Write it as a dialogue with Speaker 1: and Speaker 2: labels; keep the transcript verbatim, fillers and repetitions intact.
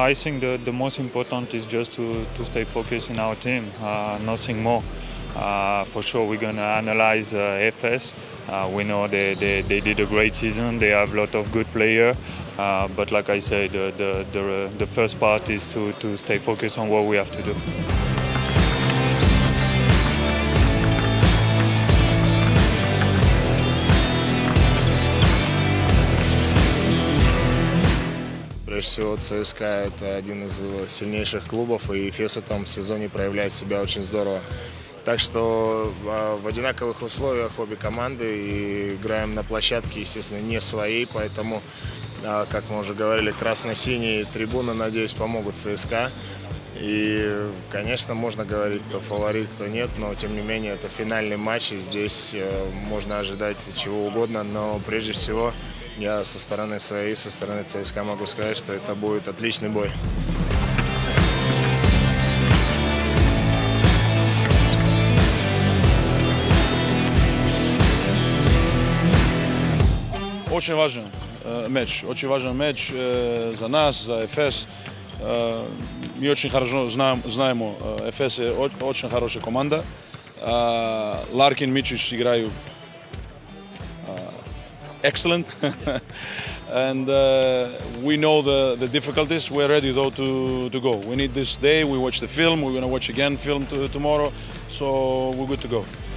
Speaker 1: I think the, the most important is just to, to stay focused in our team, uh, nothing more. Uh, for sure, we're going to analyze uh, F S. Uh, we know they, they, they did a great season. They have a lot of good players. Uh, but like I said, the, the, the, the first part is to, to stay focused on what we have to do.
Speaker 2: Прежде всего, ЦСКА – это один из сильнейших клубов, и Эфес в этом сезоне проявляет себя очень здорово. Так что в одинаковых условиях обе команды, и играем на площадке, естественно, не своей, поэтому, как мы уже говорили, красно-синие трибуны, надеюсь, помогут ЦСКА. И, конечно, можно говорить, кто фаворит, кто нет, но, тем не менее, это финальный матч, и здесь можно ожидать чего угодно, но, прежде всего, я со стороны своей, со стороны ЦСКА могу сказать, что это будет отличный бой.
Speaker 3: Очень важен э, матч, очень важен матч э, за нас, за Эфес. Э, мы очень хорошо знаем, знаем э, Эфес очень хорошая команда. Э, Ларкин, Мичич играют excellent, and uh, we know the, the difficulties. We're ready though to, to go. We need this day. We watch the film. We're going to watch again film to, tomorrow, so we're good to go.